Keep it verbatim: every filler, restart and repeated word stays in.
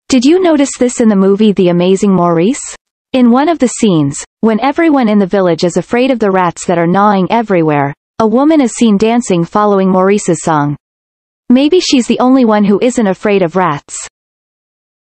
Did you notice this in the movie The Amazing Maurice? In one of the scenes, when everyone in the village is afraid of the rats that are gnawing everywhere, a woman is seen dancing following Maurice's song. Maybe she's the only one who isn't afraid of rats.